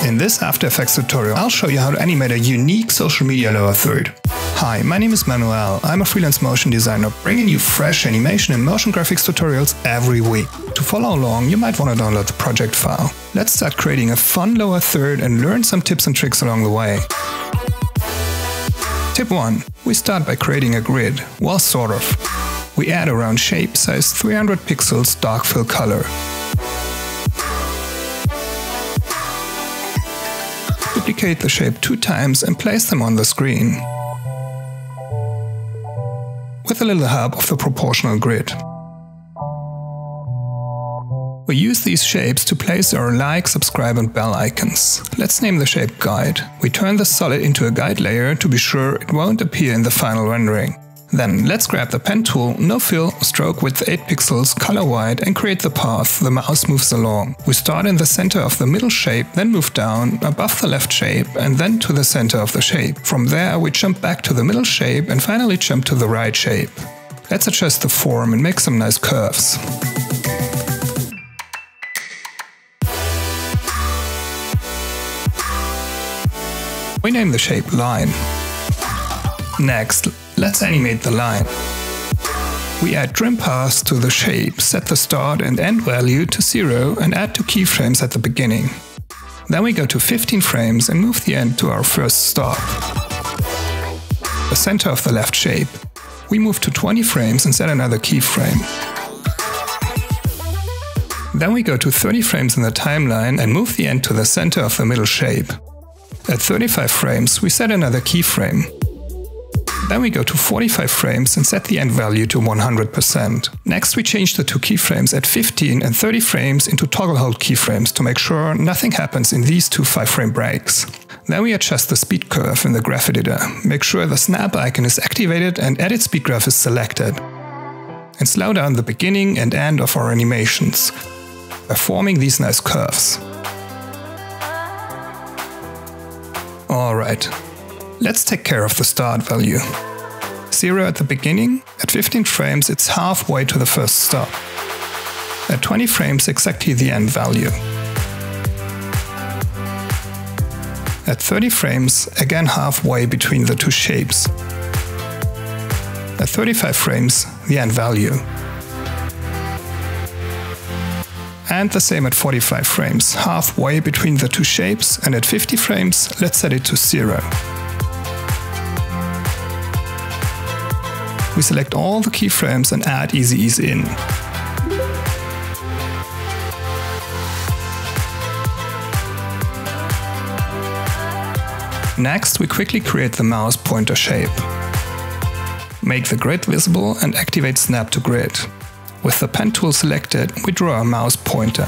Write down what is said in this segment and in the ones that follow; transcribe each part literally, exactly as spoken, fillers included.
In this After Effects tutorial, I'll show you how to animate a unique social media lower third. Hi, my name is Manuel. I'm a freelance motion designer, bringing you fresh animation and motion graphics tutorials every week. To follow along, you might want to download the project file. Let's start creating a fun lower third and learn some tips and tricks along the way. Tip one. We start by creating a grid. Well, sort of. We add a round shape size three hundred pixels dark fill color. Duplicate the shape two times and place them on the screen, with a little help of the proportional grid. We use these shapes to place our like, subscribe and bell icons. Let's name the shape guide. We turn the solid into a guide layer to be sure it won't appear in the final rendering. Then let's grab the pen tool, no fill, stroke width eight pixels, color white and create the path the mouse moves along. We start in the center of the middle shape, then move down, above the left shape and then to the center of the shape. From there we jump back to the middle shape and finally jump to the right shape. Let's adjust the form and make some nice curves. We name the shape line. Next, let's animate the line. We add trim paths to the shape, set the start and end value to zero and add two keyframes at the beginning. Then we go to fifteen frames and move the end to our first stop, the center of the left shape. We move to twenty frames and set another keyframe. Then we go to thirty frames in the timeline and move the end to the center of the middle shape. At thirty-five frames we set another keyframe. Then we go to forty-five frames and set the end value to one hundred percent. Next we change the two keyframes at fifteen and thirty frames into toggle hold keyframes to make sure nothing happens in these two five frame breaks. Then we adjust the speed curve in the graph editor. Make sure the snap icon is activated and edit speed graph is selected. And slow down the beginning and end of our animations by forming these nice curves. Alright. Let's take care of the start value. zero at the beginning, at fifteen frames it's halfway to the first stop. At twenty frames exactly the end value. At thirty frames again halfway between the two shapes. At thirty-five frames the end value. And the same at forty-five frames, halfway between the two shapes, and at fifty frames let's set it to zero. We select all the keyframes and add Easy Ease in. Next, we quickly create the mouse pointer shape. Make the grid visible and activate Snap to Grid. With the pen tool selected, we draw a mouse pointer.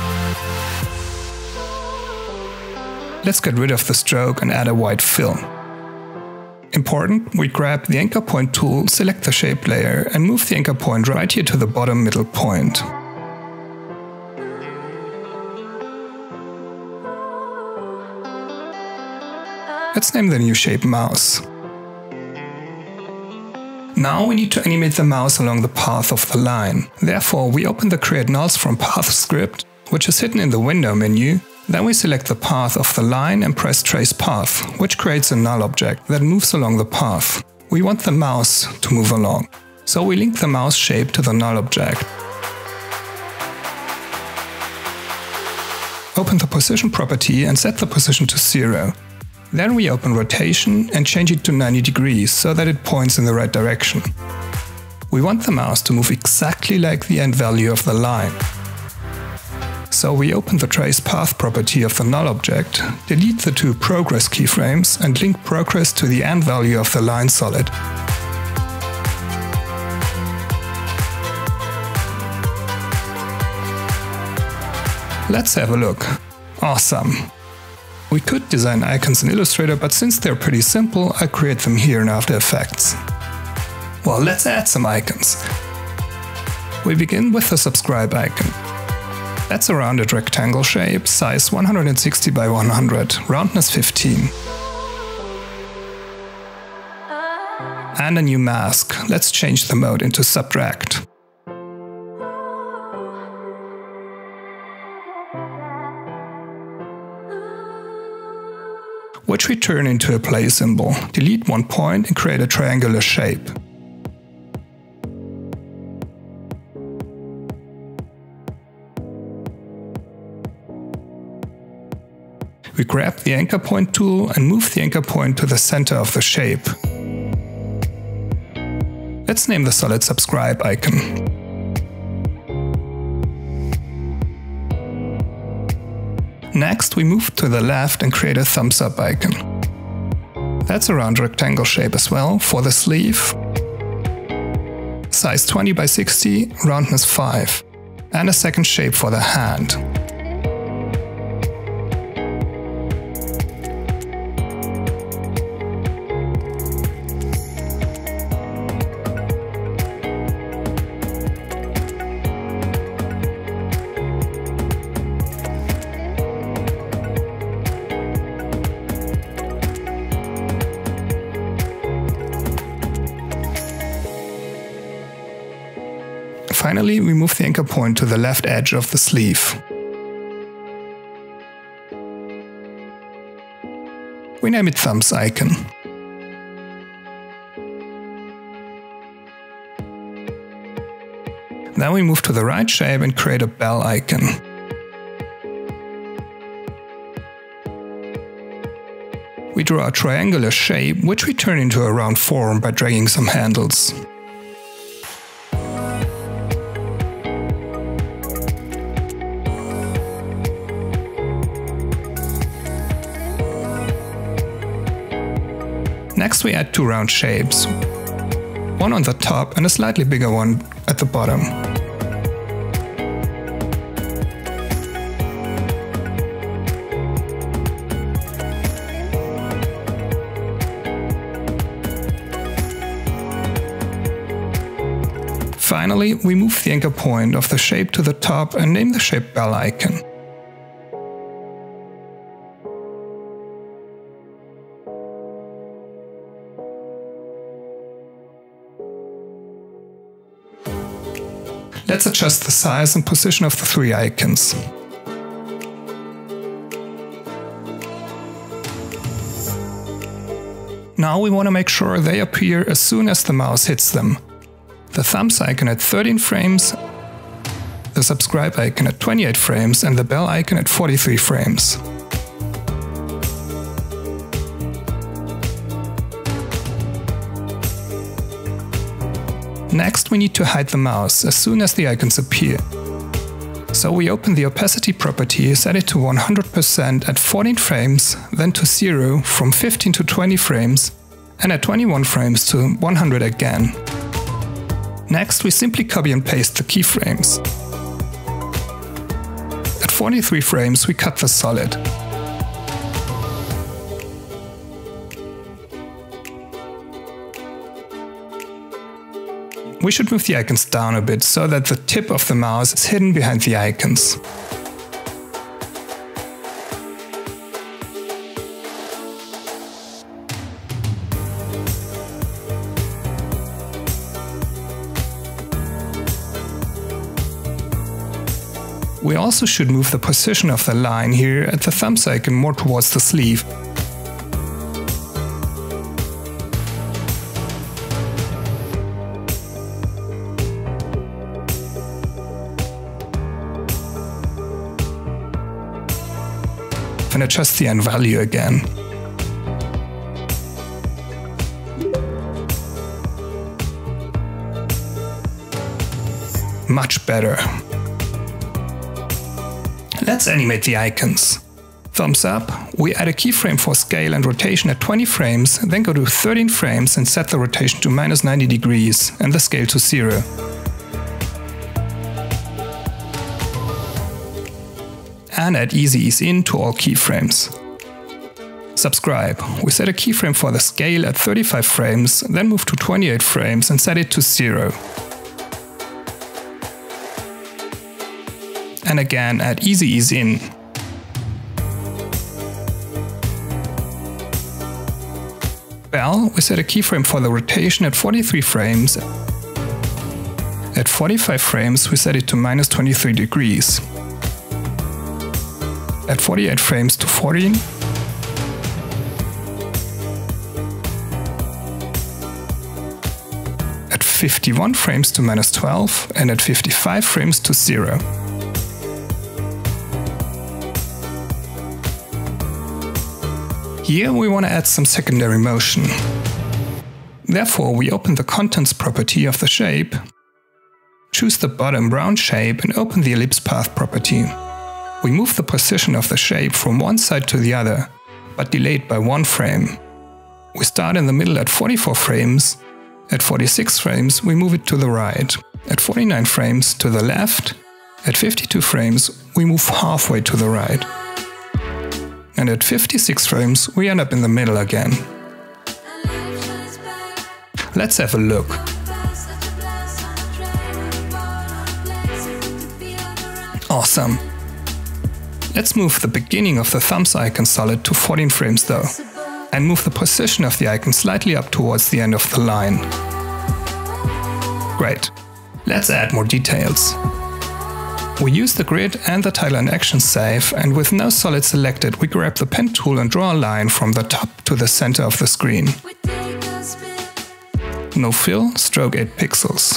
Let's get rid of the stroke and add a white fill. Important, we grab the anchor point tool, select the shape layer and move the anchor point right here to the bottom middle point. Let's name the new shape mouse. Now we need to animate the mouse along the path of the line. Therefore, we open the Create Nulls from Path script, which is hidden in the window menu. Then we select the path of the line and press Trace Path, which creates a null object that moves along the path. We want the mouse to move along, so we link the mouse shape to the null object. Open the position property and set the position to zero. Then we open rotation and change it to ninety degrees so that it points in the right direction. We want the mouse to move exactly like the end value of the line. So we open the Trace Path property of the null object, delete the two progress keyframes and link progress to the end value of the line solid. Let's have a look. Awesome! We could design icons in Illustrator, but since they're pretty simple, I create them here in After Effects. Well, let's add some icons. We begin with the subscribe icon. That's a rounded rectangle shape, size one hundred sixty by one hundred, roundness fifteen. And a new mask. Let's change the mode into subtract. which we turn into a play symbol, delete one point and create a triangular shape. We grab the anchor point tool and move the anchor point to the center of the shape. Let's name the solid subscribe icon. Next, we move to the left and create a thumbs up icon. That's a round rectangle shape as well for the sleeve. Size twenty by sixty, roundness five. And a second shape for the hand. Finally, we move the anchor point to the left edge of the sleeve. We name it thumbs icon. Then we move to the right shape and create a bell icon. We draw a triangular shape, which we turn into a round form by dragging some handles. Next we add two round shapes, one on the top and a slightly bigger one at the bottom. Finally, we move the anchor point of the shape to the top and name the shape bell icon. Let's adjust the size and position of the three icons. Now we want to make sure they appear as soon as the mouse hits them. The thumbs icon at thirteen frames, the subscribe icon at twenty-eight frames and the bell icon at forty-three frames. Next, we need to hide the mouse as soon as the icons appear. So we open the opacity property, set it to one hundred percent at fourteen frames, then to zero from fifteen to twenty frames, and at twenty-one frames to one hundred again. Next, we simply copy and paste the keyframes. At forty-three frames, we cut the solid. We should move the icons down a bit so that the tip of the mouse is hidden behind the icons. We also should move the position of the line here at the thumbs icon more towards the sleeve. And adjust the N value again. Much better. Let's animate the icons. Thumbs up, we add a keyframe for scale and rotation at twenty frames, then go to thirteen frames and set the rotation to minus ninety degrees and the scale to zero. And add easy ease in to all keyframes. Subscribe. We set a keyframe for the scale at thirty-five frames, then move to twenty-eight frames and set it to zero. And again add easy ease in. Bell, we set a keyframe for the rotation at forty-three frames. At forty-five frames we set it to minus twenty-three degrees. At forty-eight frames to fourteen, fifty-one frames to minus twelve and at fifty-five frames to zero. Here we want to add some secondary motion. Therefore, we open the contents property of the shape, choose the bottom round shape and open the ellipse path property. We move the position of the shape from one side to the other, but delayed by one frame. We start in the middle at forty-four frames, at forty-six frames we move it to the right, at forty-nine frames to the left, at fifty-two frames we move halfway to the right. And at fifty-six frames we end up in the middle again. Let's have a look. Awesome! Let's move the beginning of the thumbs icon solid to fourteen frames though, and move the position of the icon slightly up towards the end of the line. Great! Let's add more details. We use the grid and the tileline action save, and with no solid selected we grab the pen tool and draw a line from the top to the center of the screen. No fill, stroke eight pixels.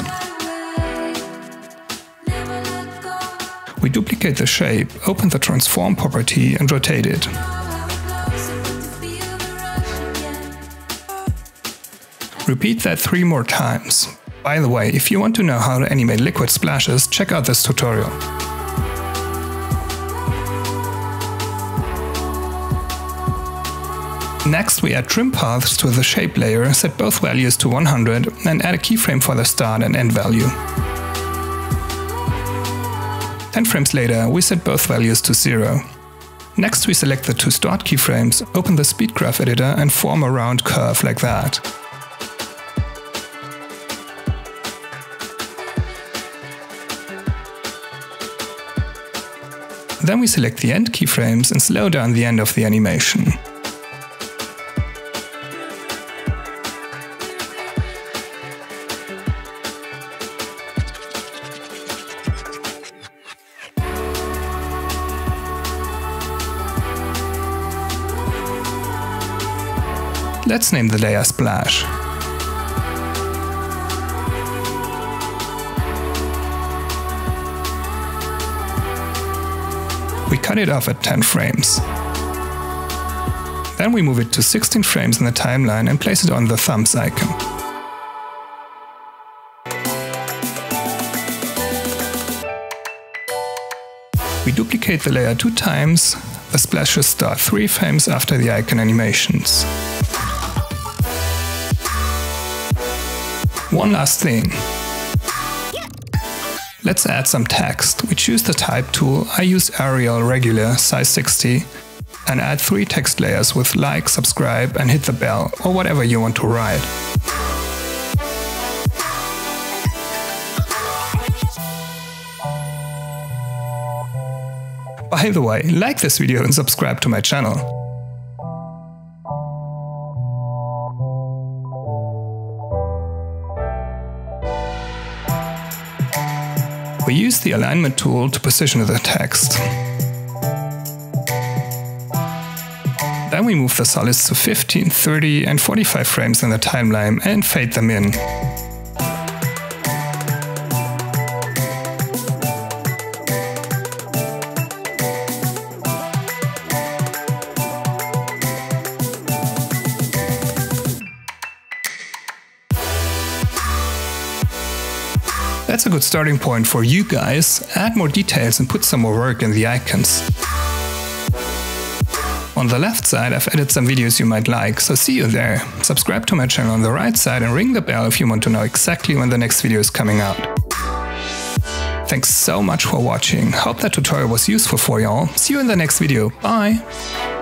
We duplicate the shape, open the transform property and rotate it. Repeat that three more times. By the way, if you want to know how to animate liquid splashes, check out this tutorial. Next we add trim paths to the shape layer, set both values to one hundred and add a keyframe for the start and end value. ten frames later we set both values to zero. Next we select the two start keyframes, open the speed graph editor and form a round curve like that. Then we select the end keyframes and slow down the end of the animation. Let's name the layer Splash. We cut it off at ten frames. Then we move it to sixteen frames in the timeline and place it on the thumbs icon. We duplicate the layer two times. The splashes start three frames after the icon animations. One last thing. Let's add some text. We choose the type tool, I use Arial regular size sixty, and add three text layers with like, subscribe and hit the bell, or whatever you want to write. By the way, like this video and subscribe to my channel. We use the alignment tool to position the text. Then we move the solids to fifteen, thirty and forty-five frames in the timeline and fade them in. That's a good starting point for you guys. Add more details and put some more work in the icons. On the left side I've added some videos you might like, so see you there. Subscribe to my channel on the right side and ring the bell if you want to know exactly when the next video is coming out. Thanks so much for watching. Hope that tutorial was useful for y'all. See you in the next video. Bye!